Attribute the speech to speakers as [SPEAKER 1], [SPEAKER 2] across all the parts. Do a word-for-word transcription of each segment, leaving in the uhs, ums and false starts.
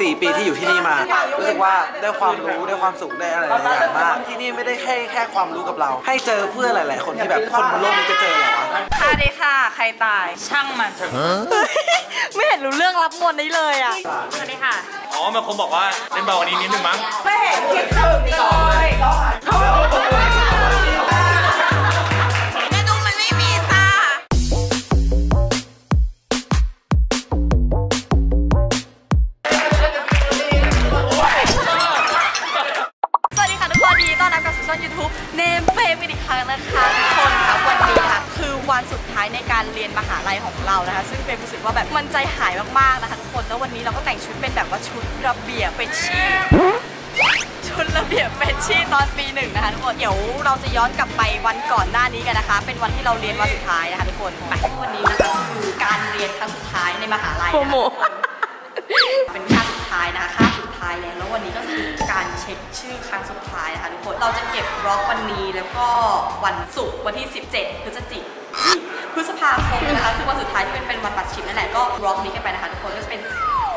[SPEAKER 1] สี่ปีที่อยู่ที่นี่มารู้สึกว่าได้ความรู้ได้ความสุขได้อะไรหลายอย่างมากที่นี่ไม่ได้แค่แค่ความรู้กับเราให้เจอเพื่อนหลายๆคนที่แบบคนบนโลกนี้จะเจอเหรอ
[SPEAKER 2] สวัสดีค่ะใครตายช่างมันไม่เห็นรู้เรื่องรับมวลนี้เลยอ่ะสวัสดีค่ะ
[SPEAKER 3] อ๋อมันคงบอกว่าเล่นเบากว่านี้นิดนึงมั้ง
[SPEAKER 2] ไม่เห็นคิดถึงเลยแม่ตุ้มมันไม่มีจ้าสวัสดีค่ะทุกคนดีต้อนรับกับสู่ช่อง ยูทูบ เนมเฟมอีกครั้งนะคะทุกคนค่ะวันนี้ค่ะคือวันสุดท้ายในการเรียนมหาลัยของเรานะคะซึ่งเฟมรู้สึกว่าแบบมันใจหายมากๆนะคะทุกคนแล้ววันนี้เราก็แต่งชุดเป็นแบบว่าชุดระเบียบเป็นชีชุดระเบียบเป็นชีตอนปีหนึ่งนะคะทุกคนเดี๋ยวเราจะย้อนกลับไปวันก่อนหน้านี้กันนะคะเป็นวันที่เราเรียนวันสุดท้ายนะคะทุกคนไปวันนี้นะคะคือการเรียนครั้งสุดท้ายในมหาลัยเป็นครั้งสุดท้ายนะคะครั้งสุดท้ายแล้วแล้ววันนี้ก็คือการเช็คชื่อครั้งสุดท้ายนะคะทุกคนเราจะเก็บบล็อกวันนี้แล้วก็วันศุกร์วันที่สิบเจ็ดพฤศจิกายนพฤษภาคมนะคะคือวันสุดท้ายที่เป็นเป็นวันตัดชิปนั่นแหละก็บล็อกนี้กันไปนะคะทุกคนก็จะเป็น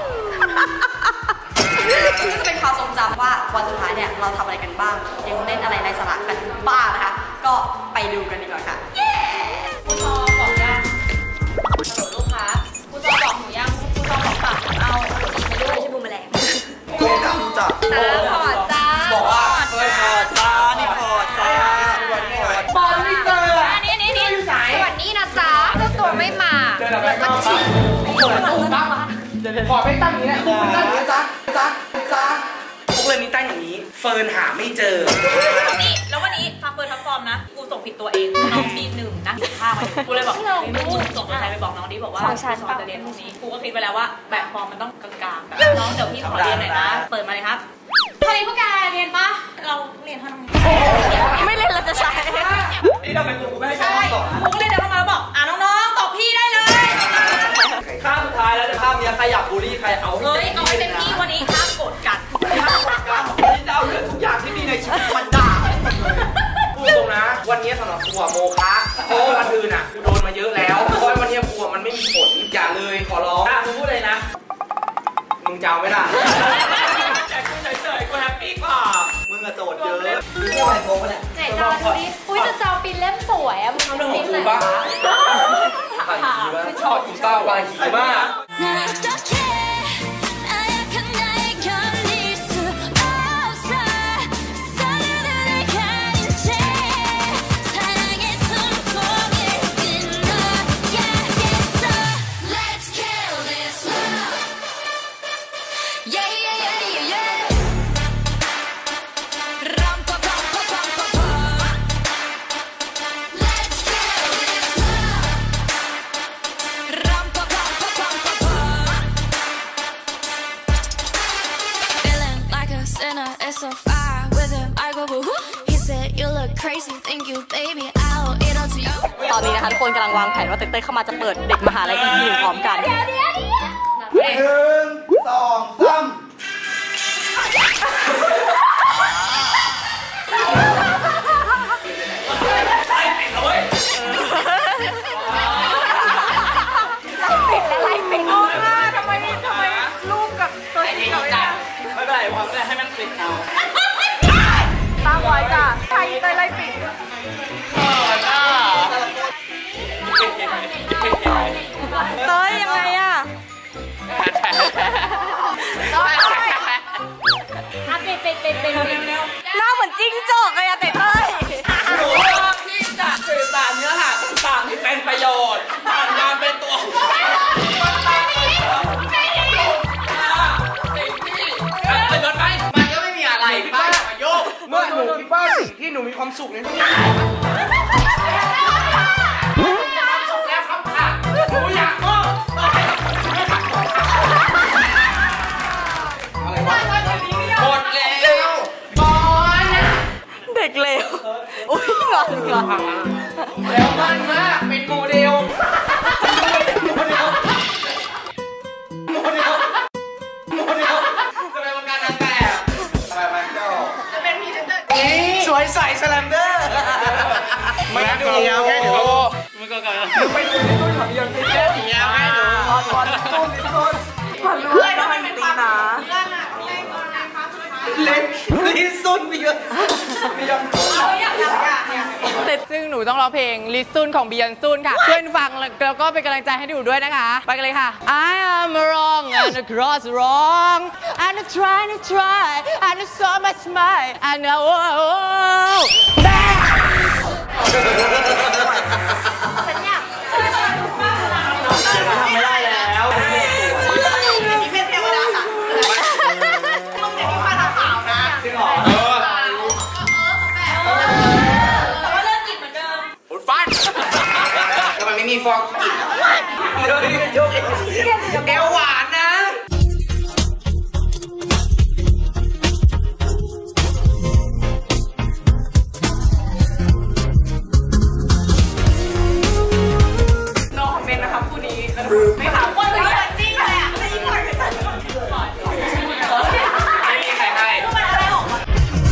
[SPEAKER 2] ก็จะเป็นความทรงจำว่าวันสุดท้ายเนี่ยเราทำอะไรกันบ้างยังเล่นอะไรในสาระกันบ้างนะคะก็ไปดูกันดีกว่าค่ะคุณจอบอกยังฮัลโหลลูกค้าคุณจอบอกหนูยังคุณจอบอกปากเอาไปด้วยใช่บูมแมลง
[SPEAKER 1] ไม่ทำจ้ะ
[SPEAKER 2] พอจ้า
[SPEAKER 1] บอกว่าพอจ้านี่พอจ้าบอลไม่เจอ
[SPEAKER 2] อันนี้นี่นี่สวัสดีนะจ๊ะเจ้าตัวไม่มาแล้วก็ชิม
[SPEAKER 1] ขอไม่ตั้งอย่างนี้คุณตั้งอย่างนี้จ้าจ้าจ้า
[SPEAKER 4] พวกเลยมีตั้งอย่างนี้เฟิร์นหาไม่เจอ
[SPEAKER 2] นี่แล้ววันนี้ฟังเฟิร์นทับฟอร์มนะกูส่งผิดตัวเองน้องปีหนึ่งนะข้าวมากูเลยบอกมึงส่งตัวใครไปบอกน้องดิบอกว่าสอนจะเรียนพรุ่งนี้กูก็คิดไปแล้วว่าแบบฟอร์มมันต้องกลางๆแบบน้องเดี๋ยวพี่ขอเรียนหน่อยนะเปิดมาเลยครับพอดีพวกแกเรียนปะเราเรียนเท่านั้นไม่เรียนเราจะใช้
[SPEAKER 1] นี่ทำไมกูไม่ให้ใช้ต่อ
[SPEAKER 2] กูก็เลยเดินมาแล้วบอกอ่ะน้องๆตอบพี่ได้เลย
[SPEAKER 1] ข้ามสุดท้ายแล้วจะข้ามเนี้ยใครอยากบูลลี่ใครเอา
[SPEAKER 2] เฮ้ยเอาให้เต็มที่วันนี้ห้ามโกรธกัน
[SPEAKER 1] ห้ามโกรธกันวันนี้จะเอาเรื่องทุกอย่างที่มีในชีวิตมันด่า
[SPEAKER 4] พูดตรงนะวันนี้สำหรับกูอะโมฆะเพราะวันอื่นอ่ะกูโดนมาเยอะแล้วเพราะวันนี้กูมันไม่มีผลอย่าเลยขอร้องอ่ะมึงพูดเลยนะมึงจะเอาไม่ได้
[SPEAKER 1] แต่กูเฉยๆกูแฮปปี้กว่ามึงอะโจทย์เยอะมึงพูดอะไรโง่เนี่ย
[SPEAKER 2] ไหนจอดูดิอุ้ยจะจอปินเล่มสวยอะมึงดูดิเลย
[SPEAKER 1] ไม่ชอบอีเต้าบางหีมาก
[SPEAKER 2] So far with him, I go boo. He said you look crazy, thank you, baby. I'll eat up to you. ตอนนี้นะคะทุกคนกำลังวางแผนว่าเต้ยเข้ามาจะเปิดเด็กมหาลัยอีกทีหนึ่งพร้อมกันห
[SPEAKER 1] นึ่งสองสาม
[SPEAKER 2] ปิดแล้วไล่ปิดโอ้ค่ะทำไมทำไมลูกกับตัวเองจัง
[SPEAKER 1] ไม่เป็นไรวางไม่ได้ให้มันปิดเอา
[SPEAKER 2] ตั้งไว้จ้ะใครเต้ยไล่ปิดเต้ยยังไงอะปิดปิดปิดปิดหน้าเหมือนจิ้งจอกเลยอะเต้ย
[SPEAKER 1] หนูชอบที่จะสื่อสารเนื้อหาต่างๆที่เป็นประโยชน์ผ่านการเป็นตัวเมื่อหนูคิดว่าสิ่งที่หนูมีความสุขในทุกอย่างหนูมีความสุขแล้วครับค่ะหนูอยากก็ไม่ขัดขวางอะไรวะหมดแล้วบอล
[SPEAKER 2] เด็กเลวอุ้ยงอนงอน
[SPEAKER 1] แล้วมันมากเป็นโมเดลโมเดลโมเดลโมเดลจะเป็นวงการนางแบบอะไรมันก็จะเป็นมีเดอร์สวยใสสแลมเดอร์ไม่ดูยาวแค่หนูมันก็กันไปดูในตู้ถังยังแค่ยาวแค่หนูบอลบอลตุ้มตุ้มบอลรู้เลยว่ามันเป็นตีหนามีเยอะมีเยอะ
[SPEAKER 5] ซึ่งหนูต้องร้องเพลงลิซซุนของบียอนซุนค่ะช่วยฟังแล้วก็เป็นกำลังใจให้หนูด้วยนะคะไปกันเลยค่ะ I am wrong and across wrong and I try to try and I so much my and I oh
[SPEAKER 2] ฉันอยาก
[SPEAKER 4] ทำไม่ได้แล้ว
[SPEAKER 2] มีเพชรเทวดาค่ะมึงเดี๋ยวมีผ้าขาวนะ
[SPEAKER 4] จริงเหรอ
[SPEAKER 2] แต่ว่าเลิกกินเหมือนเดิม
[SPEAKER 3] อุดฟัน
[SPEAKER 4] ทำไมไม่มีฟองกินอ่ะเดี๋ยวนี้โยกเอวหวานนะ
[SPEAKER 2] ไม่ถามคนเลยจริงเลยอ่ะไม่ยิ่งหน่อยไม่ตัดไม่มีใครให้มันอะไรออกมา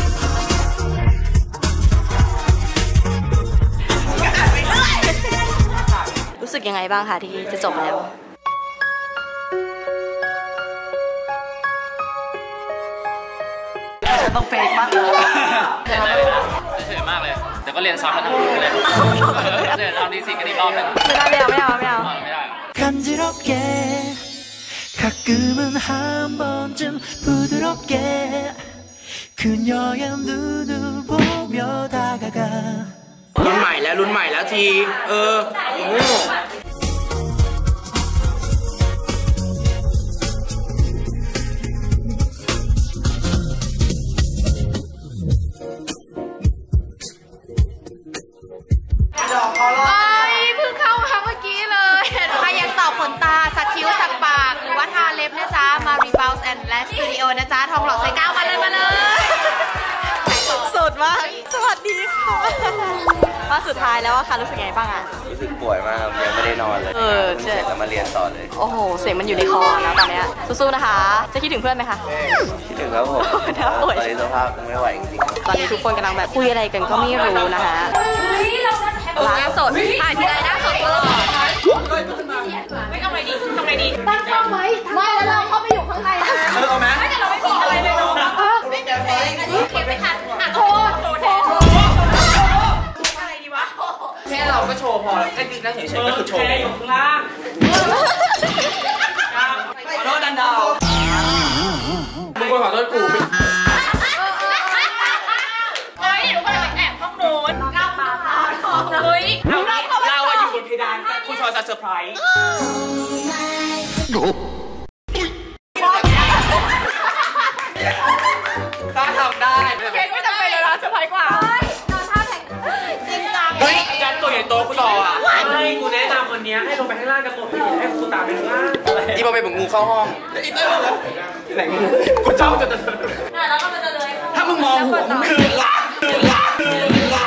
[SPEAKER 2] รู้สึกยังไงบ้างคะที่จะจบแล้วต้องเฟกมากเลย
[SPEAKER 3] เฉยมากเลยแต่ก็เรียนซ้อมกันทั้งคืนเลยเดี๋ยวทำดีสิกันอีกรอบหนึ่ง
[SPEAKER 2] ไม่ได้ไม่เอาไม่เอาไม่เอา
[SPEAKER 3] ไม่ได้
[SPEAKER 4] รุ่นใหม่แล้วรุ่นใหม่แล้วทีเออ
[SPEAKER 2] เพิ่งเข้ามาเมื่อกี้เลยใครยังตอบขนตาสักคิ้วสักปากหรือว่าทาเล็บนะจ๊ะมา Rebounds and Lash Studio นะจ๊ะทองหล่อไซเก้ามาเลยมาเลยสุดมากสวัสดีค่ะว่าสุดท้ายแล้วว่าค่ะรู้สึกไงบ้างอะ
[SPEAKER 1] รู้สึกป่วยมากยังไม่ได้นอนเลย
[SPEAKER 2] เออเสร็จ
[SPEAKER 1] แล้วมาเรียนต่อเลย
[SPEAKER 2] โอ้โหเสียงมันอยู่ในคอนะตอนนี้สู้ๆนะคะจะคิดถึงเพื่อนไหมคะ
[SPEAKER 1] คิดถึงครับผมตอนนี้สภาพไม่ไหวจริง
[SPEAKER 2] ๆตอนนี้ทุกคนกำลังแบบคุยอะไรกันก็ไม่รู้นะคะร้านสดถ่ายทีไรหน้าสดตลอดไม่ทำอะไรดีทำอะไรดีตั้งกล้องไว้ไม่แล้วเราเข้าไปอยู่ข้างในนะ
[SPEAKER 4] เออเอาไหม
[SPEAKER 2] ไม่แต่เราไม่มีอะไรเลยเนาะไม่เจอเพลงเก็บไม่ทันอ่ะโชว์โชว์โชว์อะไรดีวะ
[SPEAKER 4] แค่เราก็โชว์พอแล้วแค่ยืนนั่งเฉยๆก็คือโชว์อยู่ข้างล่างขอโทษดันดาวมึงควรขอโทษกู
[SPEAKER 2] เฮ้ยหนูก็เลยแอบห้องโน้นก้าวมาเฮ้ย
[SPEAKER 4] เราเราอยู่บนเพดานคุณชอยจะเซอร์ไพรส์ถ้าทำได้
[SPEAKER 2] เค้กไม่จำเป็นเลยนะเซอร์ไพรส์กว่าเฮ้ยนอนท่าแข็งจริงจัง
[SPEAKER 4] เฮ้ยยันตัวใหญ่โตกูต่ออ่ะให้กูแนะนำวันนี้ให้ลงไปข้างล่างกันหมดให้กูตามไปข้างล่างที่มาเป็นเหมือนงูเข้าห้องไหนงูกูเจ้าจะจะ
[SPEAKER 2] แล้วก็มันจะเลย
[SPEAKER 4] ถ้ามึงมองหัวมึงคือละคือละคือละ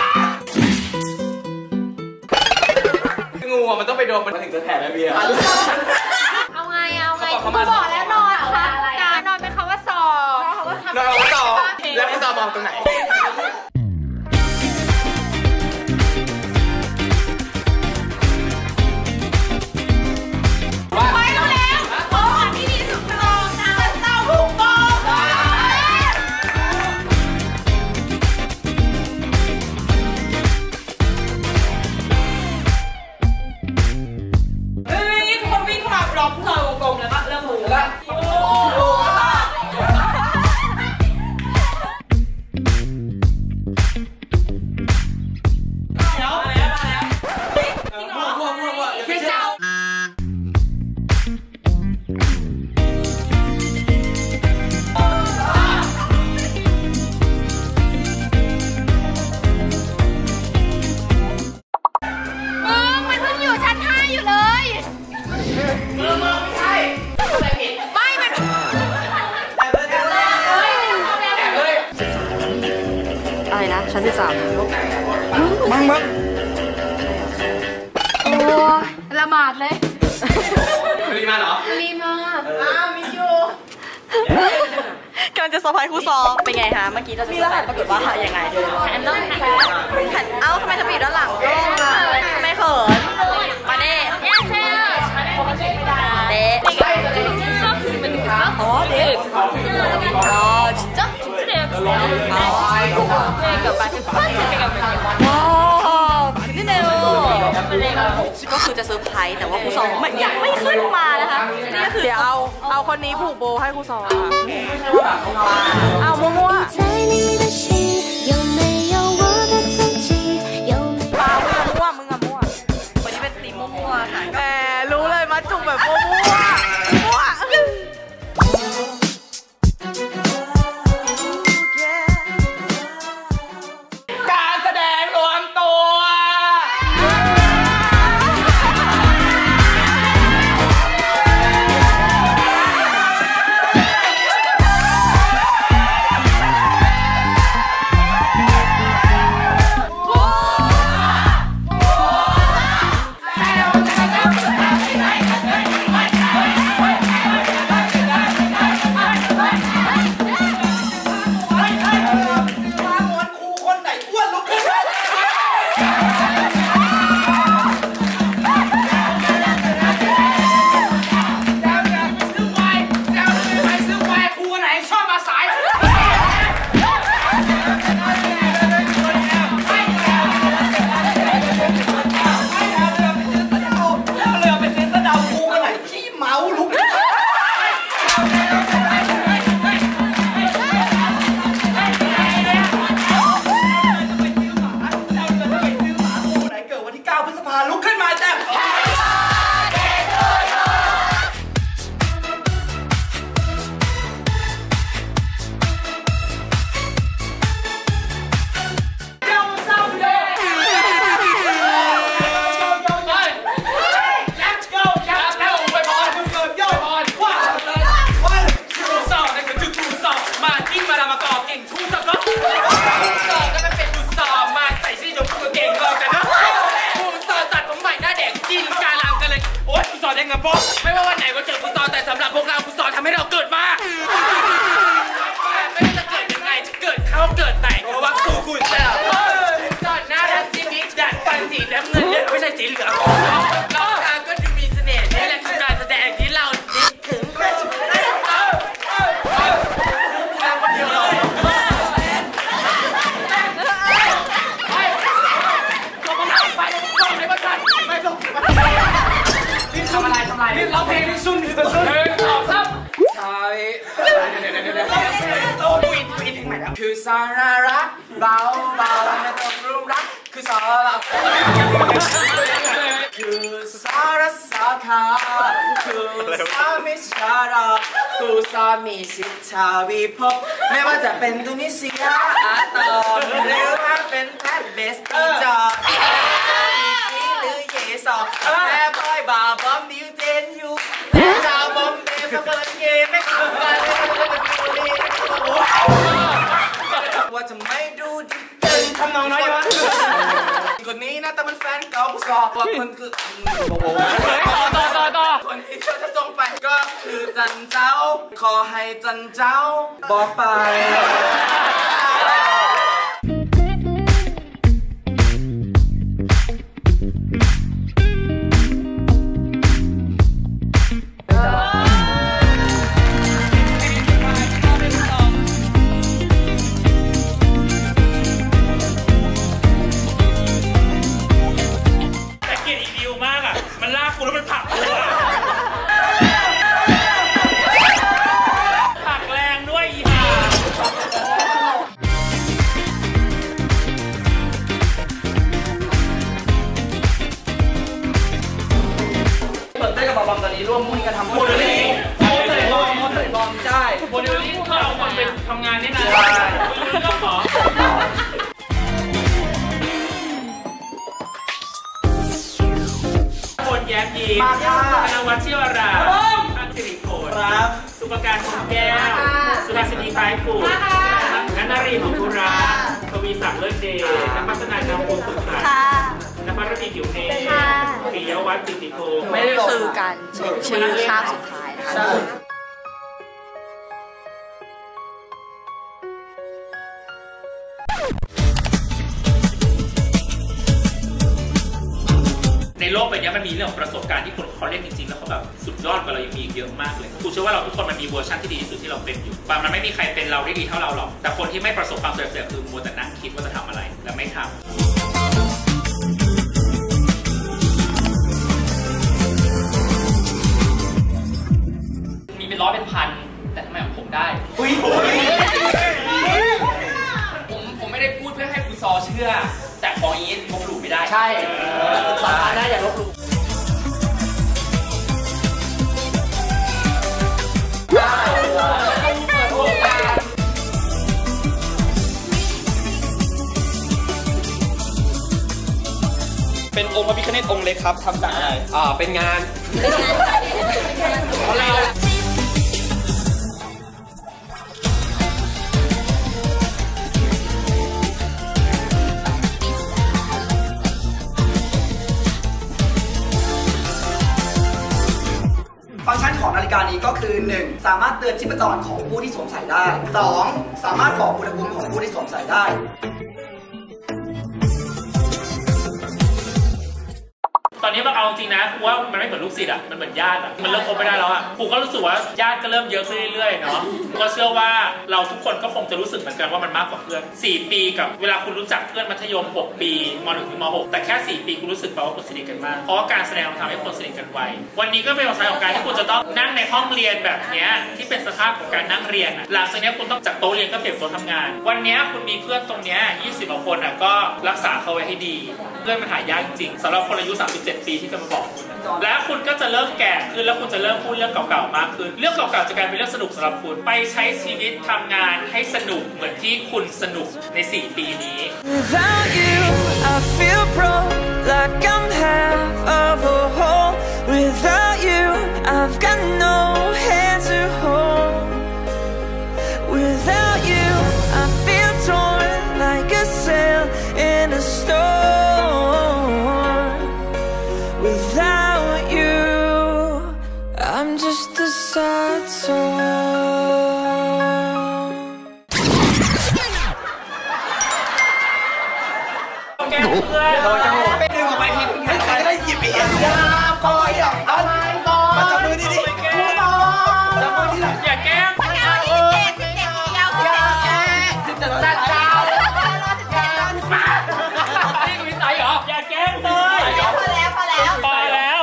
[SPEAKER 4] งูอ่ะมันต้องไปโดนมันถึงจะแผ่แม่เบียร์
[SPEAKER 2] เอาไงเอาไงกูบอกแล้วนอนค่ะการนอนเป็นคำว่าสอบ
[SPEAKER 4] นอนเป็นคำว่าสอบแล้วให้สอบมองตรงไหน
[SPEAKER 2] ไปแล้วแล้วโอ้ยที่นี่สุดลองนะเต้าหู้กรอบเฮ้ยทุกคนวิ่งเข้ามาบล็อกเธอวงกลมแล้วก็เริ่มมือแล้วชั้นสิบสาม
[SPEAKER 4] มั้งมั้ง
[SPEAKER 2] โอ้ละหมาดเลย
[SPEAKER 4] รีมาเหรอ
[SPEAKER 2] รีมาอ้าวมีอยู่กำลังจะสบายครูซอเป็นไงคะเมื่อกี้เราจะสบายปรากฏว่ายังไงแผ่นต้องแผ่นเอ้าทำไมทำปิดด้านหลังก็ไม่เขินมาเน่เย้เซ่เด็กอ๋อเด็กอ๋อ진짜진짜예요 เกือบไปว้าวนี่เนวก็คือจะเซอร์ไพรส์แต่ว่าครูสองมันยังไม่ขึ้นมานะคะนี่ก็คือเดี๋ยวเอาเอาคนนี้ผูกโบให้ครูสองค่ะเอามั่วๆปามั่วมึงอะมั่ววันนี้เป็นตีมมั่วๆค่ะแหมรู้เลยมาจุกแบบมั่วๆมั่ว
[SPEAKER 4] การแสดงรวมตัว
[SPEAKER 3] ไม่ว่าวันไหนก็เจอฟุตซอลแต่สำหรับพวกเราฟุตซอลทำให้เราเกิดมาไม่ว่าจะเกิดยังไงจะเกิดเข้าเกิดไหนเพราะว่าครูคุณเจ้าสอนน่ารักจริงๆดัดฟันสีน้ำเงินเนี่ยไม่ใช่สีเหลืองรอบทางก็ดูมีเสน่ห์นี่แหละคือการแสดงที่เราคิดถึงทำอะไรทำอะไรนี่ร้องเพลงนี่ซุ่นนี่ซุ่นหนึ่งสองสามใช่โอ้ยอีกเพลงใหม่แล้วคือสาระรักเบาเบาไม่ต้องรุมรักคือสาระคือสาระสาขาคือสามิชาราคือสามีสิทธาวิภพไม่ว่าจะเป็นตุนิเซียอาตอมหรือว่าเป็นแพทเบสตีจอสอบแม่พ่อยบาบอมดิวเจนยูแม่ดาวบอมเบสเปิดเกมไม่คุ้มกันว่าจะไม่ดูดิตึงทำนองน้อยอยู่วะคนนี้นะแต่มันแฟนเก่าผู้สอบว่าคนคือต่อต่อต่อต่อคนที่เธอจะส่งไปก็คือจันเจ้าขอให้จันเจ้าบอกไปร่วมมือกันทำโมเดลลิ่งโมเดลลิ่งโมเดลลิ่งใช่โมเดลลิ่งเราคนเป็นทำงานนี่นะก็ขอคนแย้มยิ้มธนวัฒน์เชี่ยวราอันสิริโภคสุภการคำแก้วสุภาสินีคล้ายผูกนันนารีของธุระทวีศักดิ์เลิศเดชนักพัฒนานำภูสุขสันต์นภัสรณีผิวเนยปิยวัฒน์จิตติโพไม่ได้
[SPEAKER 2] คือการเช็คชื่อคาบสุดท้ายนะคะ
[SPEAKER 3] ในโโลกใบนี้มันมีเรื่องประสบการณ์ที่คนเขาเล่นจริงๆแล้วเขาแบบสุดยอดกว่าเรายังมีเยอะมากเลยกูเชื่อว่าเราทุกคนมันมีเวอร์ชันที่ดีที่สุดที่เราเป็นอยู่บางมันไม่มีใครเป็นเราได้ดีเท่าเราหรอกแต่คนที่ไม่ประสบความสำเร็จคือมัวแต่นั่งคิดว่าจะทำอะไรและไม่ทำมีเป็นร้อยเป็นพันแต่ทำไมของผมได้อุ้ยผมผมไม่ได้พูดเพื่อให้คุณซอเชื่อแต่ของอย่างนี้ลบหลู่ไม่ได้ใช่สาธารณะอย่าลบหลู่
[SPEAKER 1] เป็นองค์พระพิฆเนศองค์เล็กครับทำจากอะไรอ่าเป็นงานอะไร
[SPEAKER 6] ฟังก์ชันของนาฬิกานี้ก็คือ หนึ่ง สามารถเตือนชีพจรของผู้ที่สวมใส่ได้ สอง สามารถบอกอุณหภูมิของผู้ที่สวมใส่ได้
[SPEAKER 3] ตอนนี้มันเอาจริงนะครูว่ามันไม่เหมือนลูกศิษย์อ่ะมันเหมือนญาติอ่ะมันเริ่มคบไม่ได้แล้วอ่ะครูก็รู้สึกว่าญาติก็เริ่มเยอะขึ้นเรื่อยๆเนาะก็เชื่อว่าเราทุกคนก็คงจะรู้สึกเหมือนกันว่ามันมากกว่าเพื่อนสี่ปีกับเวลาคุณรู้จักเพื่อนมัธยมหกปีม หนึ่ง ถึงม หกแต่แค่สี่ปีคุณรู้สึกว่าคุณสนิทกันมากเพราะว่าการแสดงมันทำให้คนสนิทกันไววันนี้ก็เป็นวันของการที่คุณจะต้องนั่งในห้องเรียนแบบนี้ที่เป็นสภาพของการนั่งเรียนหลังจากนี้คุณต้องจากโต๊ะเรียนก็เปลี่ยนโต๊ะทำงานวันนี้คุณมีเพื่อนตรงนี้ยี่สิบกว่าคนอ่ะก็รักษาเขาไว้ให้ดีเพื่อนมันหายากจริงสำหรับคนอายุสามสิบเจ็ดปีที่จะมาบอกคุณและคุณก็จะเริ่มแก่ขึ้นแล้วคุณจะเริ่มพูดเรื่องเก่าๆมากขึ้นเรื่องเก่าๆจะกลายเป็นเรื่องสนุกสำหรับคุณไปใช้ชีวิตทำงานให้สนุกเหมือนที่คุณสนุกในสี่ปีนี้
[SPEAKER 7] Without you I feel broke like I'm half of a whole Without you I've got no hand to hold Without you I feel torn like a sail in a storm Without you I'm just a sad song
[SPEAKER 3] แกเพื่อน
[SPEAKER 6] ไปดึงออกไปทีใครได้หยิบอีกยาปอยอ่ะเอามาจับมือดิดิจับมือดิอย่าแกล้ง
[SPEAKER 3] ตัดเจ้ามานี่กูมีไตเหรออย่าแกล้งเลยพอแล้วพอแล้วพอแล้ว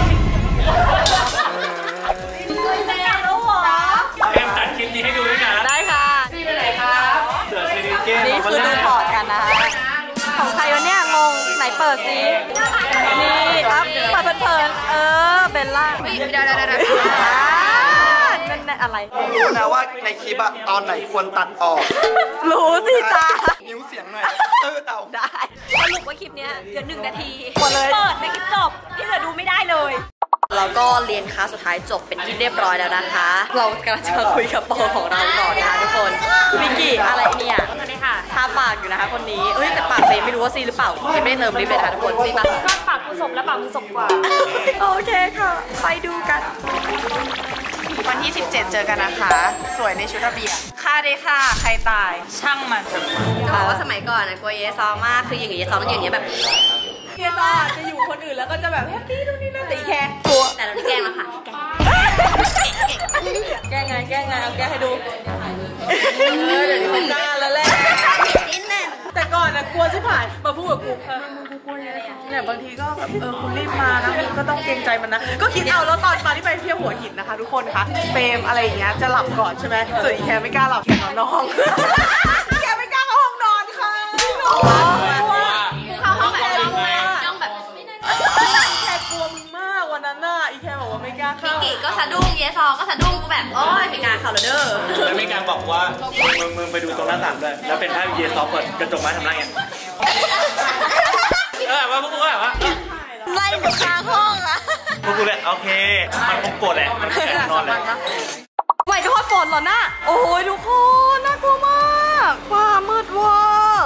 [SPEAKER 3] แอมตัดคลิปนี้ให้ดูด้วยนะ
[SPEAKER 2] ได้ค่ะนี่ไปไหนครับเสือซีรีส์เกมนี่คือดูพอร์ตกันนะคะของใครวะเนี่ยงงไหนเปิดซินี่ครับเปิดเพลินๆเออเบลล่าไม่ได้ได้ได้นั่นอะไร
[SPEAKER 6] รู้นะว่าในคลิปอะตอนไหนควรตัดออก
[SPEAKER 2] รู้สิจ้า
[SPEAKER 6] นิ้วเสียงหน่อยเตอร์เต่า
[SPEAKER 2] ได้สรุปว่าคลิปเนี้ยเดี๋ยวหนึ่งนาทีหมดเลยเปิดในคลิปจบที่เหลือดูไม่ได้เลยเราก็เรียนคลาสสุดท้ายจบเป็นที่เรียบร้อยแล้วนะคะเรากำลังจะมาคุยกับโปรของเราก่อนนะคะทุกคนมิกกี้อะไรเนี่ยทาปากอยู่นะคะคนนี้เอ้ยแต่ปากเฟย์ไม่รู้ว่าซีหรือเปล่ายังไม่ได้เติมลิปเลยนะคะทุกคนซีปะก็ปากกูสมและปากกูสมกว่าโอเคค่ะไปดูกันวันที่สิบเจ็ดเจอกันนะคะสวยในชุดระเบียบค่าได้ค่ะใครตายช่างมันจะบอกว่าสมัยก่อนนะกลัวเยซอมากคืออย่างเงี้ยซอมมันอย่างเงี้ยแบบเยซอจะอยู่คนอื่นแล้วก็จะแบบแฮปปี้ดูนี่นั่นแต่อีแค่กลัวแต่เราที่แกล้งแล้วค่ะแกล้งไงแกล้งไงเอาแกล้งให้ดูเออเดี๋ยวนี้มันนานแล้วแหละแต่ก่อนนะกลัวชิบหายมาพูดกับกูกูกลัวอะไรอ่ะเนี่ยบางทีก็แบบเออคุณรีบมานะมึงก็ต้องเกรงใจมันนะก็คิดเอาแล้วตอนมาที่ไปเที่ยวหัวหินนะคะทุกคนคะเฟรมอะไรอย่างเงี้ยจะหลับก่อนใช่ไหมส่วนอีแคไม่กล้าหลับแค่นอนห้องแคไม่กล้าเข้าห้องนอนค่ะเข้าห้องแบบน้องแบบแคกลัวมึงมากวันนั้นน่ะอีแคบอกว่าไม่กล้าเข้ามิกิก็สะดุ้งเยซอก็สะดุ้งกูแบบโอ๊ยไม่กล้าเข้าเลยเด้อ
[SPEAKER 1] แล้วมีการบอกว่ามึงมึงไปดูตรงหน้าต่างด้วยแล้วเป็นภาพเยซอเปิดกระจกไม้ทำไรเงี้ยเออว่าพวกกูแบบว่า
[SPEAKER 2] ไล่หนูคาห้องอะ
[SPEAKER 1] พวกกูเลยโอเคมันคงโกรธแหละมันแอบนอนแหละ
[SPEAKER 2] ไหวโทษฝนเหรอน่ะโอ้ยทุกคนน่ากลัวมากความมืดว่า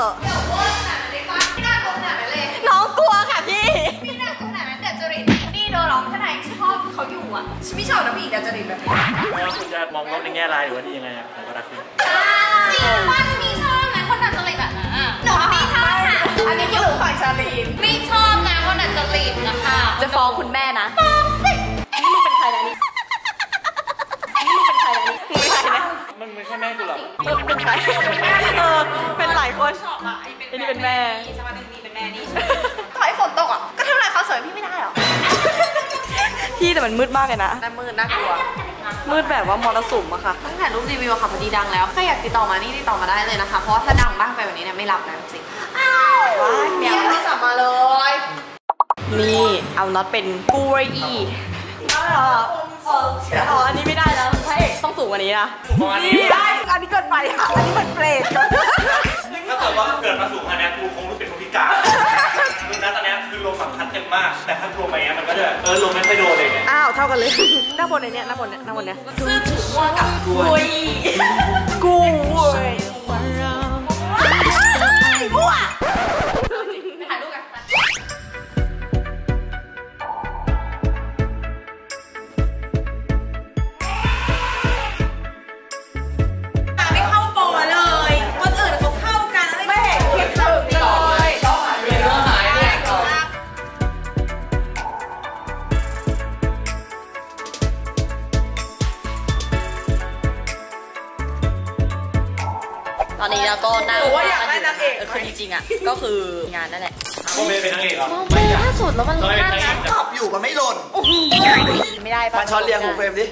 [SPEAKER 2] น้องกลัวค่ะพี่พี่น่ากลัวขนาดนั้นแต่จริตนี่โดนร้องขนาดชอบเขาอยู่อ่ะฉันไม่ชอบนะพี่แต่จริตแบบนี้
[SPEAKER 1] ว่าคุณจะมองโลกในแง่ร้ายหรือว่าที่ยังไงผมก็รักคุณ
[SPEAKER 2] จริงว่ามีชอบไหมคนแต่จริตแบบนั้นหนูไม่ชอบค่ะอันนี้คือฝั่งชาลีนไม่ชอบนะเพราะนันจะลีนนะคะจะฟ้องคุณแม่นะฟ้องสินี่มึงเป็นใครนะนี่นี่มึงเป็นใครนะนี่มึงเป็นใครนะ
[SPEAKER 3] มันไม่ใช่แม่กูหรอ
[SPEAKER 2] เออเป็นใครเออเป็นหลายคนไอ้นี่เป็นแม่สวัสดีเป็นแม่นี่ไอ้ฝนตกอ่ะก็ทำอะไรเขาเสยพี่ไม่ได้หรอพี่แต่มันมืดมากเลยนะแต่มืดน่ากลัวมืดแบบว่ามรสุมอะค่ะตั้งแต่รูปรีวิวค่ะพอดีดังแล้วใครอยากติดต่อมานี่ติดต่อมาได้เลยนะคะเพราะถ้าดังมากไปแบบนี้เนี่ยไม่รับนะจริงอ้าวเดี๋ยวไม่สั่งมาเลยนี่เอาน็อตเป็นกูเรอีอ๋ออันนี้ไม่ได้แล้วพระเอกต้องสูงกว่านี้นะนี่ได้อันนี้เกินไปค่ะอันนี้มันเปรตเกิน
[SPEAKER 6] ถ้าเกิดว่าเกิดมาสูงขนาดนี้กูคงรู้เป็นคนพิการคือณตอนนี้คือลมแบบพัดเต็มมากแต่ถ้าลมไปเนี้ยมันก็จะเออลมไม่ค่อยโดนเลยอ้
[SPEAKER 2] าวเท่ากันเลยหน้าบนเนี่ยหน้าบนเนี่ยหน้าบนเนี่ยซื้อถูกม่วงกับกุยกุยมั่วไปถ่ายรูปกันไม่เข้าโปรเลยคนอื่นเขาเข้ากันไม่เห็นคิดถึงเลยต้องหายเลยต้องหายเนี่ยตอนนี้เราก็นั่งว่าอยากได้นางเอกคือจริงๆอ่ะก็คืองานนั่นแหละ
[SPEAKER 6] โมเมเป็นนางเอกเหรอ
[SPEAKER 2] ไม่ล่าสุดแล้วมันน่ารัก
[SPEAKER 6] ตอบอยู่มันไม่หล่น
[SPEAKER 2] ไม่ได้ปะ
[SPEAKER 6] มาช้อนเรียงหูเฟรมดิ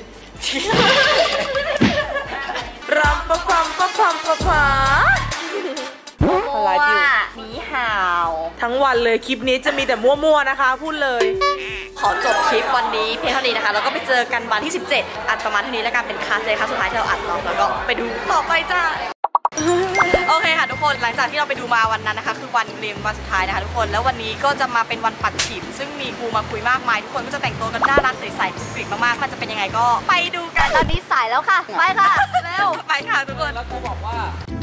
[SPEAKER 2] รำประความประความประควาอะไรอยู่หนีห่าวทั้งวันเลยคลิปนี้จะมีแต่มั่วๆนะคะพูดเลยขอจบคลิปวันนี้เพียงเท่านี้นะคะแล้วก็ไปเจอกันวันที่สิบเจ็ดอัดประมาณเท่านี้แล้วกันเป็นคลาสเลยคลาสสุดท้ายที่เราอัดเนาะแล้วก็ไปดูต่อไปจ้าโอเคค่ะทุกคนหลังจากที่เราไปดูมาวันนั้นนะคะคือวันเรียนวันสุดท้ายนะคะทุกคนแล้ววันนี้ก็จะมาเป็นวันปัดฉิมซึ่งมีครูมาคุยมากมายทุกคนก็จะแต่งตัวกันน่ารักใสๆกรุบกริบมากๆมันจะเป็นยังไงก็ไปดูกันตอนนี้สายแล้วค่ะไปค่ะเร็วไปค่ะทุกคน
[SPEAKER 3] แล้วกูบอกว่า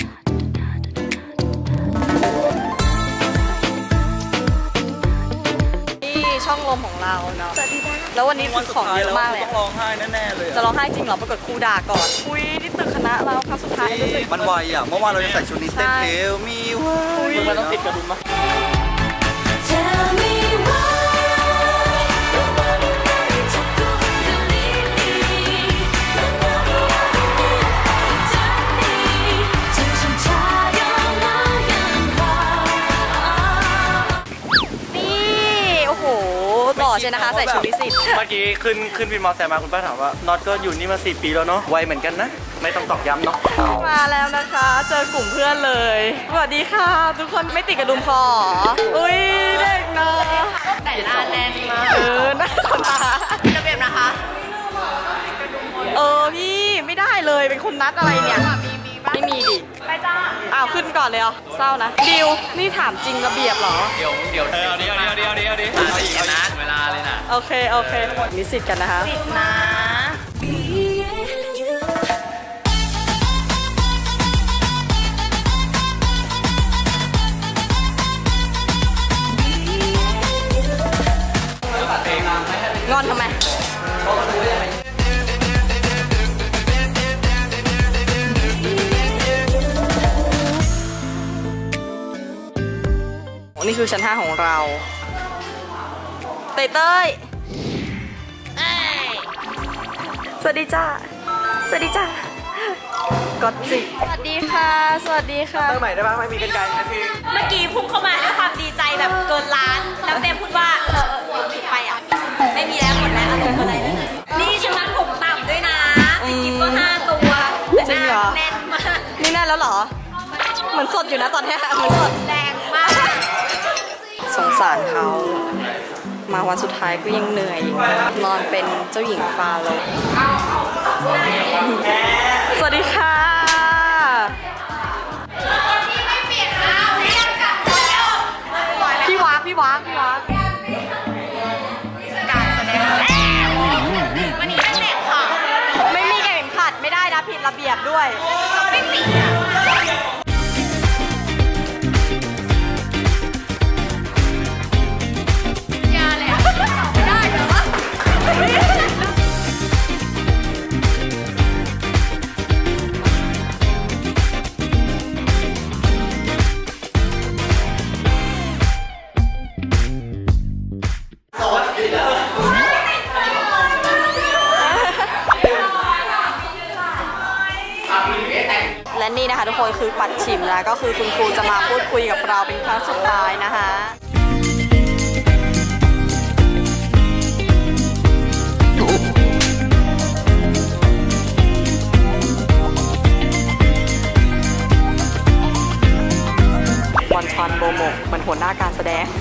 [SPEAKER 2] ช่องลมของเราเนาะแล้ววันนี้คือของเยอะมากเลย
[SPEAKER 6] ต้องร้องไห้แน่ๆเลย
[SPEAKER 2] จะร้องไห้จริงเหรอปรากฏครูด่าก่อนอุ้ยนี่ตึกคณะเราครั้งสุดท้ายรู้สึก
[SPEAKER 6] มันไวอ่ะเมื่อวานเราจะใส่ชุดนี้เต้นเทลมีว่า
[SPEAKER 3] มันต้องติดกระดุมมั้ย
[SPEAKER 2] ใช่นะคะใส่ชุดนิสิต
[SPEAKER 6] เมื่อกี้ขึ้นขึ้นวินมอเตอร์ไซค์มาคุณป้าถามว่าน็อตก็อยู่นี่มาสี่ปีแล้วเนาะไวเหมือนกันนะไม่ต้องตอกย้ำเนาะ
[SPEAKER 2] มาแล้วนะคะเจอกลุ่มเพื่อนเลยสวัสดีค่ะทุกคนไม่ติดกระดุมคออุ้ยเด็กเนาะแต่หน้าแน่นมากเออหน้าตาระเบียบนะคะเออพี่ไม่ได้เลยเป็นคนนัดอะไรเนี่ยไม่มีดิไปจ้าอ้าวขึ้นก่อนเลยเหรอเศร้านะดิวนี่ถามจริงระเบียบเหรอ
[SPEAKER 3] เดี๋ยวเดี๋ยวเดี๋ยวเดี๋ยวเดี๋ยวเดี๋ยวเดี๋ยวเอาอีกนะเวลาเลยนะ
[SPEAKER 2] โอเคโอเคมีสิทธิ์กันนะคะสิทธิ์นะงอนทำไมนี่คือชั้นห้าของเราเต้ยเต้ยสวัสดีจ้าสวัสดีจ้าก็จิสวัสดีค่ะสวัสดีค่ะ
[SPEAKER 6] เติมใหม่ได้ป่ะไม่มีเป็นไกลนาที
[SPEAKER 2] เมื่อกี้พุ่งเข้ามาด้วยความดีใจแบบเกินล้านแล้วเต้พูดว่าเออเออผิดไปอ่ะไม่มีแล้วหมดแล้วอะไรนี่ฉันนัดผมต่ำด้วยนะติดกิ๊บก็ห้าตัวจริงเหรอแน่นมากนี่แน่นแล้วเหรอเหมือนสดอยู่นะตอนนี้เหมือนสดแรงมากสงสารเขามาวันสุดท้ายก็ยังเหนื่อยนอนเป็นเจ้าหญิงฟาโรห์สวัสดีค่ะพี่วากพี่วากพี่วากการแสดงวันนี้นั่งแหลกค่ะไม่มีเข็มขัดไม่ได้นะผิดระเบียบด้วยไม่ปิดอ่ะและนี่นะคะทุกคนคือปัดฉิมแล้วก็คือคุณครูจะมาพูดคุยกับเราเป็นครั้งสุดท้ายนะคะวันชันโบโมกมันหัวหน้าการแสดง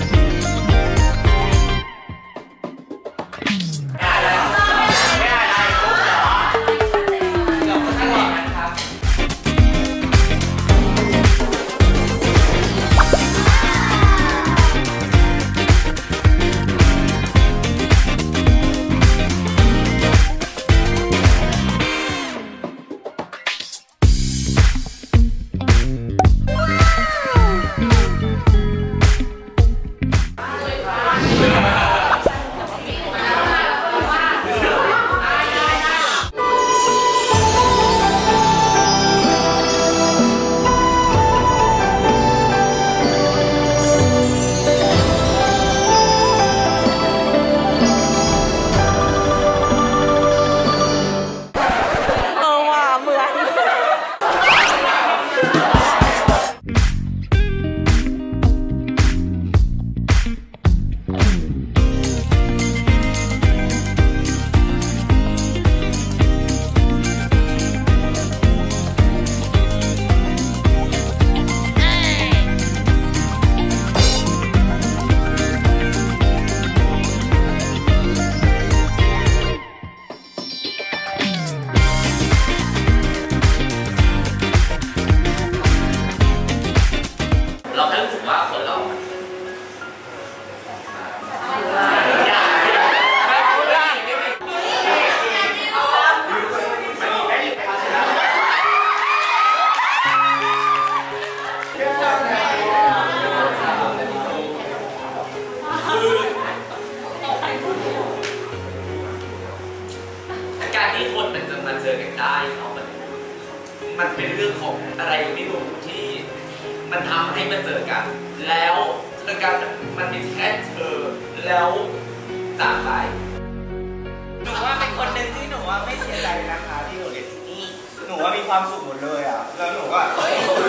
[SPEAKER 4] มันเป็นเรื่องของอะไรไม่รู้ที่มันทำให้มาเจอกันแล้วเจอกันมันเป็นแค่เธอแล้วจากไปหนูว่าเป็นคนหนึ่งที่หนูว่าไม่เสียใจนะคะที่หนูเรียนที่นี่หนูว่ามีความสุขหมดเลยอ่ะแล้วหนูว่าห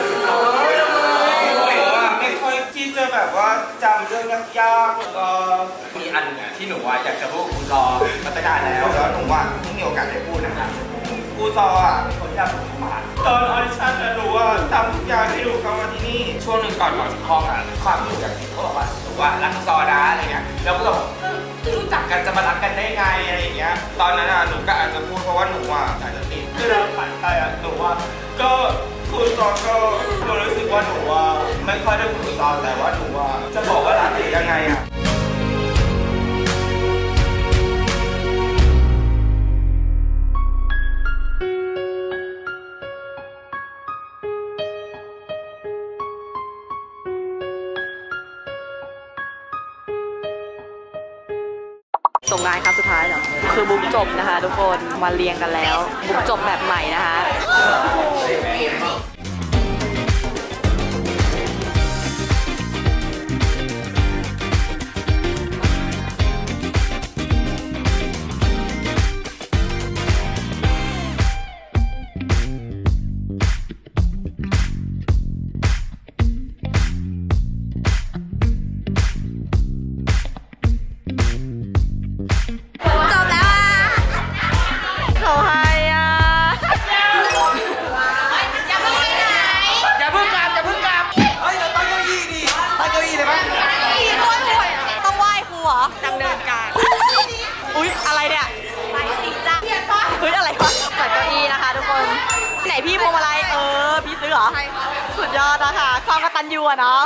[SPEAKER 4] นูว่าไม่ค่อยที่จะแบบว่าจำเรื่องยากๆก็มีอันนึงที่หนูว่าอยากจะพูดครูซอมาตั้งนานแล้วแล้วหนูว่าที่มีโอกาสได้พูดนะครับครูซออ่ะคนที่ทำทุกอย่างตอนออดิชั่นนะหนูว่าทำทุกอย่างที่หนูเข้ามาที่นี่ช่วงหนึ่งก่อนออกจากห้องอ่ะความที่หนูอยากเขาบอกว่าหนูว่ารักซอนะอะไรเงี้ยแล้วก็บอกรู้จักกันจะมารักกันได้ไงอะไรอย่างเงี้ยตอนนั้นอ่ะหนูก็อาจจะพูดเพราะว่าหนูอ่ะอาจจะติดคือเราผ่านไปอ่ะหนูว่าก็ครูซอก็หนูรู้สึกว่าหนูว่าไม่ค่อยได้ครูซอแต่ว่าหนูว่าจะบอกว่ารักหรือยังไงอ่ะ
[SPEAKER 2] ส่งงานครั้งสุดท้ายเหรอคือบุ๊กจบนะคะทุกคนมาเรียงกันแล้วบุ๊กจบแบบใหม่นะคะดำเนินการอุ๊ยอะไรเนี่ยไปสีจ้าเฮ้ยอะไรวะจัดเก้าอี้นะคะทุกคนไหนพี่พวงมาลัยเออพี่ซื้อเหรอใช่ค่ะสุดยอดนะคะความกตัญญูอะเนาะ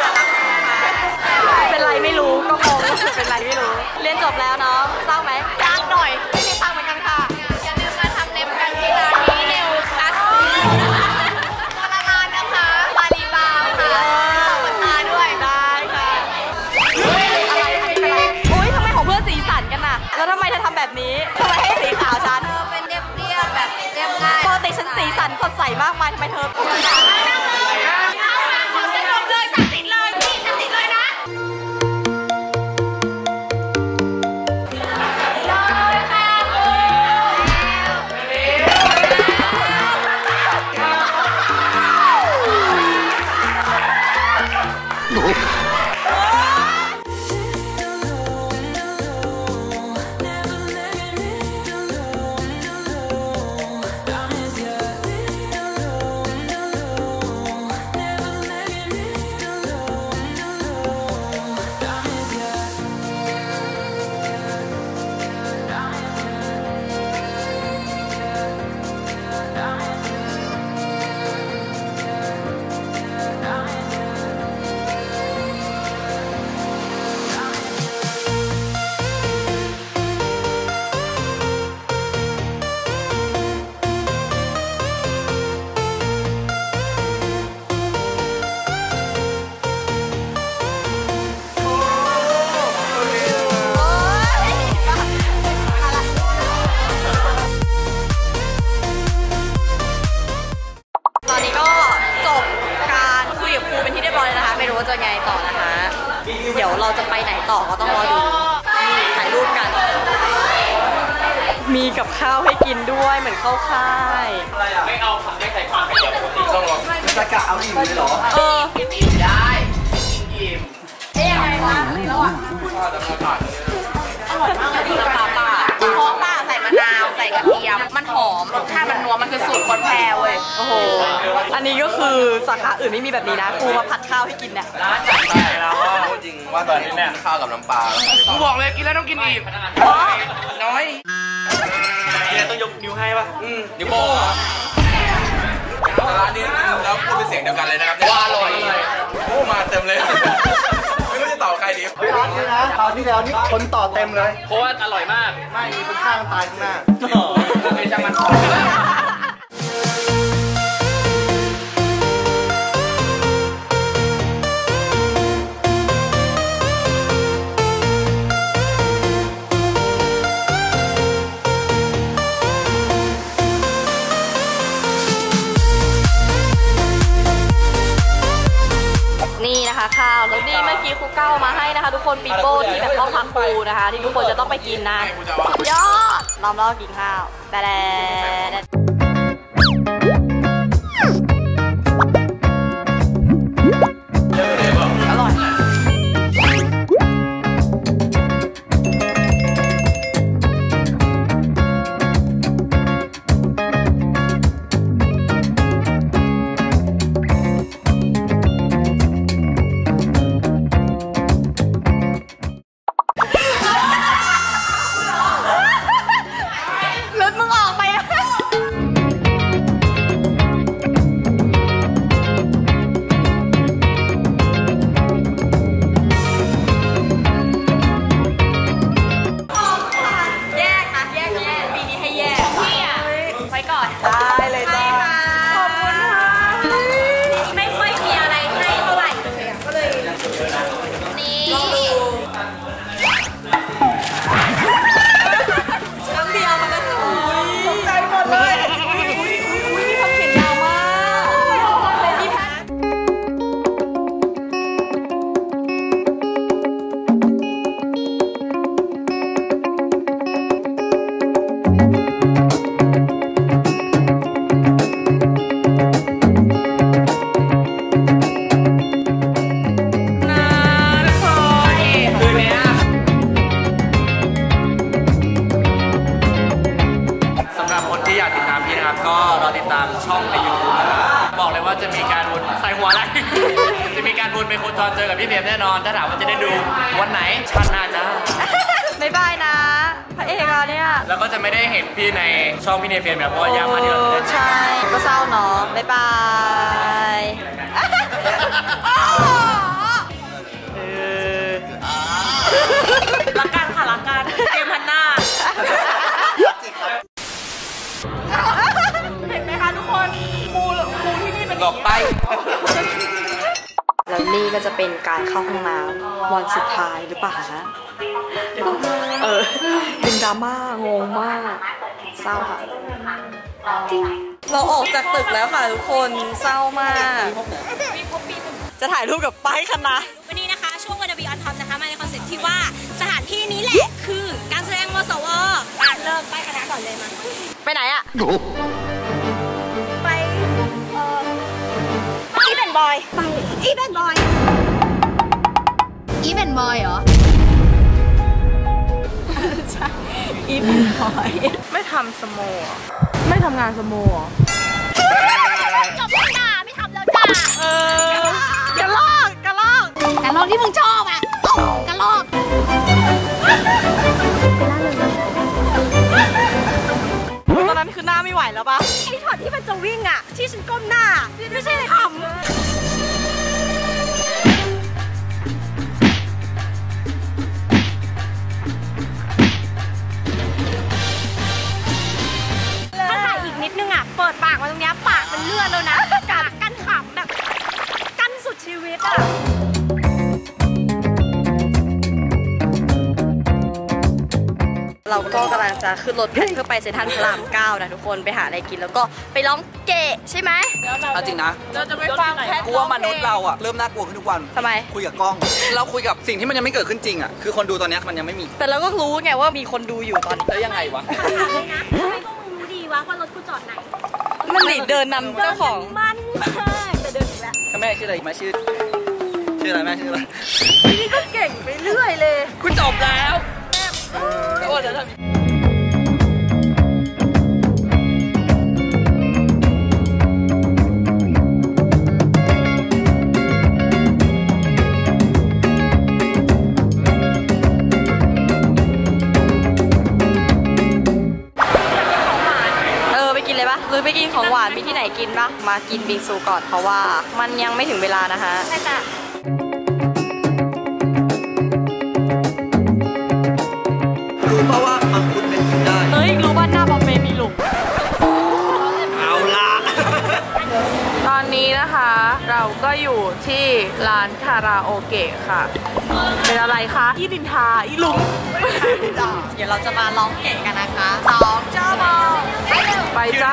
[SPEAKER 2] เป็นไรไม่รู้ก็งงเป็นไรไม่รู้เรียนจบแล้วเนาะเศร้าไหมจ้างหน่อยไม่มีตังค์เหมือนกันค่ะอย่าลืมมาทำเล็บกันที่ร้านนี้เร็วคัสคนละร้านนะคะมารีบาวค่ะขอบตาด้วยได้ค่ะอะไรอะไรอุ้ยทำไมของเพื่อนสีสันกันน่ะแล้วทำไมเธอทำแบบนี้ทำไมให้สีขาวฉันเธอเป็นเรียบเรียบแบบเรียบง่ายปกติฉันสีสันสดใสมากมายทำไมเธอขอสนุกเลยสักสินเลยนี่สักสินเลยนะเเดี๋ยวเราจะไปไหนต่อก็ต้องรอดูนี่ถ่ายรูปกัน มีกับข้าวให้กินด้วยเหมือนข้าวค่าย
[SPEAKER 3] ไม่เอาผักไม่ใส่ผักไม่เดี๋ยวปกติต้องรอ
[SPEAKER 4] จะกะเอาอิ่มเลยเหรอ
[SPEAKER 2] เออ
[SPEAKER 3] อิ่มได้อิ่ม
[SPEAKER 2] เอ๊ะยังไงคะแล้วอ่ะ
[SPEAKER 3] ข้าวดำน้ำผัก
[SPEAKER 2] อร่อยมากเลยน้ำปลาป่าเพราะป่าใส่มะนาวใส่กระเทียมมันหอมรสชาติมันนัวมันคือสูตรคนแพรเว้ยโอ้โหอันนี้ก็คือสาขาอื่นไม่มีแบบนี้นะครูมาผัดข้าวให้กินเนี่ย
[SPEAKER 3] ร้านจัดไปแล้ว
[SPEAKER 4] จริงว่าตอนนี้เนี่ยข้าวกับน้ำปลา
[SPEAKER 3] กูบอกเลยกินแล้วต้องกินอีก
[SPEAKER 4] น้อย
[SPEAKER 6] เนี่ยต้องยกนิ้วให้ป่ะ
[SPEAKER 4] อืมนิ้วโป้งร้านนี้แล้วพูดเป็นเสียงเดียวกันเลยนะครับว่าอร่อยโอ้มาเต็มเลยไม่รู้จะต่อใครดีเฮ้ยร้านนี้นะคราวที่แล้วนี่คนต่อเต็มเลย
[SPEAKER 3] เพราะว่าอร่อยมาก
[SPEAKER 4] ไม่มีคนข้างตายข้างหน้า
[SPEAKER 3] ไม่ใช่มัน
[SPEAKER 2] นี่นะคะข้าวแล้วนี่เมื่อกี้ครูเก้ามาให้นะคะ ทุกคนปีโป้ที่แบบห้องพักครูนะคะ ที่ทุกคนจะต้องไปกินนะสุดยอดล้อมรอบกินข้าวแต่อร่อยรถมึงออกไปนะแยกนะแยกแยกปีนี้ให้แยกพี่อ่ะไว้ก่อนได้เลยจ้าขอบคุณค่ะไม่ค่อยมีอะไรให้เท่าไหร่เลยอ่ะก็เลยนี่ครั้งเดียวมันก็ตกใจหมดเลยอุ้ยอุ้ยอุ้ยอุ้ยนี่ทำเขียนยาวมากพี่แพท
[SPEAKER 3] สำหรับคนที่อยากติดตามพี่นะครับก็รอติดตามช่องใน ยูทูบ นะครับบอกเลยว่าจะมีการวนใส่หัวอะไร จะมีการวนไปโคจรเจอกับพี่เพียมแน่นอนถ้าถามว่าจะได้ดูวันไหนชันหน้าจ้า
[SPEAKER 2] บ๊ายบายนะพระเอกเราเนี่ย
[SPEAKER 3] แล้วก็จะไม่ได้เห็นพี่ในช่องพี่เนเฟียนแบบเพราะว่ายากมากที่เราจะได้เจอ
[SPEAKER 2] ใช่ก็เศร้าเนาะบ๊ายบายรักกันค่ะรักกันเกมพันหน้าเห็นไหมคะทุกคนครูครูที่นี่เป็น
[SPEAKER 3] หลบไป
[SPEAKER 2] แล้วนี่ก็จะเป็นการเข้าห้องน้ำวันสุดท้ายหรือเปล่านะเออเป็นดราม่างงมากเศร้าค่ะเราออกจากตึกแล้วค่ะทุกคนเศร้ามากจะถ่ายรูปกับป้ายคณะ
[SPEAKER 8] วันนี้นะคะช่วงวันบีออนท็อปนะคะมาในคอนเซ็ปต์ที่ว่าสถานที่นี้แหละคือการแสดงมสวอ่ะเริ่มไปคณะก่อนเลยมา
[SPEAKER 2] ไปไหนอะ
[SPEAKER 8] ไปเอ่ออีเวนต์บอยไปอีเวนต์บอย
[SPEAKER 2] อีเวนต์บอยเหรอใช่อีเวนต์บอยไม่ทำสโมไม่ทำงานสโม
[SPEAKER 8] จบแล้วจ้าไม่ทำแล้วจ้า
[SPEAKER 2] เออกระลอกกระลอก
[SPEAKER 8] แต่ลองที่มึงชอบอ่ะโอ้กระลอก
[SPEAKER 2] ตอนนั้นคือหน้าไม่ไหวแล้วปะ
[SPEAKER 8] ไอ้ช็อตที่มันจะวิ่งอ่ะที่ฉันก้มหน้าไม่ใช่เลยขำถ้าถ่ายอีกนิดนึงอ่ะเปิดปากมาตรงเนี้ยปากมันเลือดแล้วนะการกั้นขำแบบกั้นสุดชีวิตอ่ะ
[SPEAKER 2] เราก็กำลังจะขึ้นรถเพื่อไปเซ็นทรัลพระรามเก้านะทุกคนไปหาอะไรกินแล้วก็ไปร้องเกะใช่ไหม
[SPEAKER 5] เอาจริงนะ
[SPEAKER 2] เราจะไปฟังแค่
[SPEAKER 5] กูว่ามนุษย์เราอะเริ่มน่ากลัวขึ้นทุกวัน
[SPEAKER 2] ทำไม
[SPEAKER 5] คุยกับกล้อง เราคุยกับสิ่งที่มันยังไม่เกิดขึ้นจริงอะคือคนดูตอนนี้มันยังไม่มี
[SPEAKER 2] แต่เราก็รู้ไงว่ามีคนดูอยู่ตอนนี้
[SPEAKER 5] แล้วยังไงวะ
[SPEAKER 8] ถามเลยนะทำไมพวกมึงรู้ดีวะว่ารถกูจอดไหน
[SPEAKER 2] มันหนีเดินนำเจ้าของ
[SPEAKER 8] มันมากแต่เดินอีกแล้ว
[SPEAKER 5] แม่ชื่ออะไรอีกไหมชื่อ ชื่ออะไรแม่ชื่ออะไร
[SPEAKER 2] นี่ก็เก่งไปเรื่อยเลย
[SPEAKER 5] กูจบแล้วแล้ววันนั้น
[SPEAKER 2] เออไปกินเลยปะหรือไปกินของหวานมีที่ไหนกินปะมากินบิงซูก่อนเพราะว่ามันยังไม่ถึงเวลานะคะ
[SPEAKER 8] ใช่จ้ะ
[SPEAKER 5] รู้ป่าว่ามังคุดเป็นกินได้
[SPEAKER 2] เฮ้ยรู้ว่าหน้าบอมเบย์มีหลุม
[SPEAKER 5] เอาละ
[SPEAKER 9] ตอนนี้นะคะเราก็อยู่ที่ร้านคาราโอเกะค่ะ เป็นอะไรคะอีดินทาอีหลุม
[SPEAKER 2] เดี๋ยวเราจะมาร้องเกะกันนะคะสองเจ้าบอลไปเร็ว
[SPEAKER 9] ไปจ้า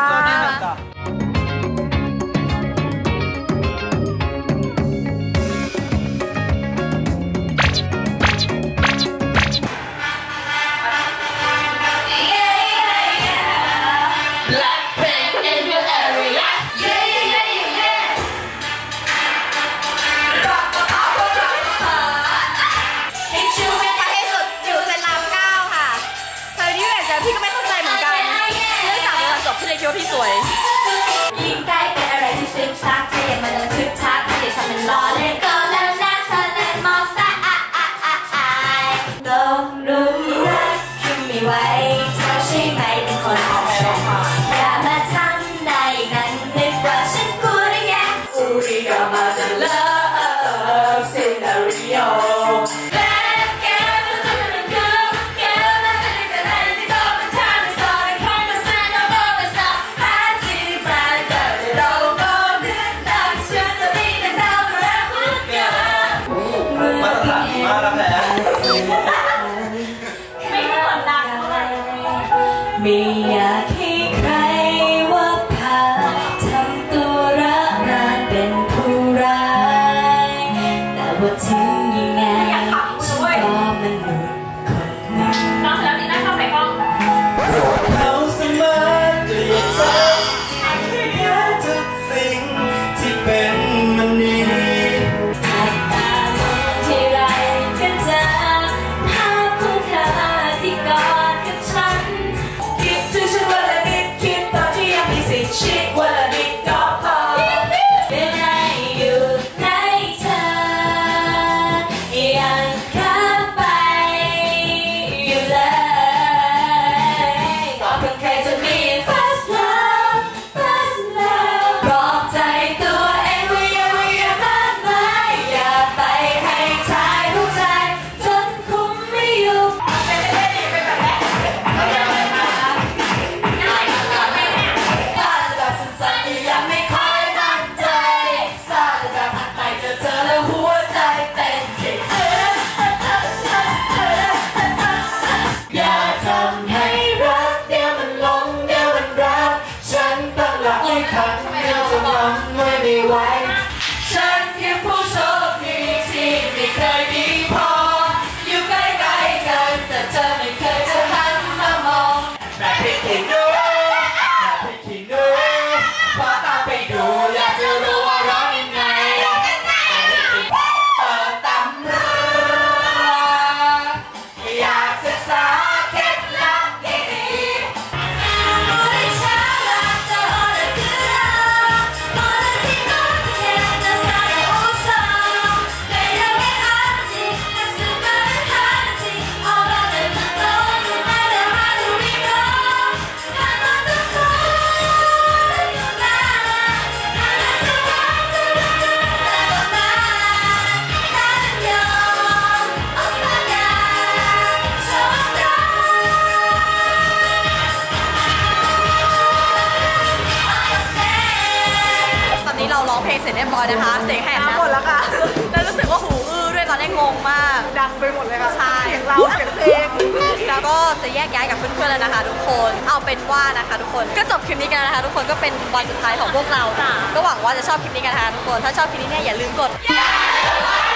[SPEAKER 2] พี่ก็ไม่เข้าใจเหมือนกันเรื่องจากเวลาจบพี่เลยคิดว่าพี่สวย
[SPEAKER 8] ยิ่งใกล้เป็นอะไรที่ซึ้งชักถ้าอย่ามาเดินทึกชักถ้าอย่าทำเป็นล้อเล่นก็แล้วนะเธอเล่นมองซะอ่ะอ่ะอ่ะอ่ะตกหลุมรักคือไม่ไหวเธอใช่ไหมเป็นคนของฉันอย่ามาทำในนั้นนึกว่าฉันกลัวได้ไงอูริกามาจะเลิฟซีนาริโอไม่อยากให้ใครว่าพาทำตัวรักนานเป็นผู้ร้ายแต่ว่าถึงยังไงฉันก็มนุษย์คนหนึ่งน้องเสือตีหน้าเข้าใส่กล้อง
[SPEAKER 4] เขาเสมอด้วยใจที่เยอะทุกสิ่งที่เป็นมันนี้
[SPEAKER 8] ถัดตามองที่ไรก็เจอภาพของเธอที่กอดกับฉันคิดถึงฉันวันละนิดคิดตอนที่ยังมีสิทธิ์ชิดวันละนิดก็พอเป็นไงอยู่ในเธอยังข้ามไปอยู่เลยก็เพิ่งเคยจะมี first love first love ปลอบใจตัวเองว่าอย่าว่าอย่ามากมายอย่าไปให้ทายหัวใจจนคุมไม่อยู่เป็นเล่นๆเป็นแบบนี้ยังไม่ค่อยมั่นใจซาจะผ่านไปเจอเธอแล้วหัวใจเต้นจิตอย่าทำให้รักเดี๋ยวมันหลงเดี๋ยวมันรักฉันต้องหลับให้ทันเดี๋ยวจะนอนไม่ได้ไหวฉันเพียงผู้โชคดีที่ไม่เคยดีพออยู่ใกล้ๆกันแต่เธอไม่เคยจะหันมามองแบบพี่ขี้หนูแบบพี่ขี้หนูพอตามไปดูอยากจะรู้ว่าร้องยังไงเปิดตำราอยากศึกษาเคล็ดลับดีๆรู้ได้ช้าละจะอ่อนคือเราตอนที่น้องจะแค่จะสายอุตส่าห์ไม่ได้ไม่อาจจริงแต่สุดก็ไม่หาจริงเอาละแต่มันโตอยู่ไม่ได้หาดูไม่รู้ถ้ามันต้องโตอยู่นานถ้ามันจะรักจะรักแต่ก็มาถ้ามันยอมออกมาได้ชอบเรา
[SPEAKER 2] ตอนนี้เราร้องเพลงเสร็จเรียบร้อยนะคะเสียงแหบหมดแล้วค่ะแล้วรู้สึกว่าหูอื้อด้วยตอนแรกงงมากดังไปหมดเลยค่ะเสียงเราเสียงเพลงแล้วก็จะแยกย้ายกับเพื่อนๆแล้วนะคะทุกคนเอาเป็นว่านะคะทุกคนก็จบคลิปนี้กันนะคะทุกคนก็เป็นวันสุดท้ายของพวกเราก็หวังว่าจะชอบคลิปนี้กันนะคะทุกคนถ้าชอบคลิปนี้เนี่ยอย่าลืมกด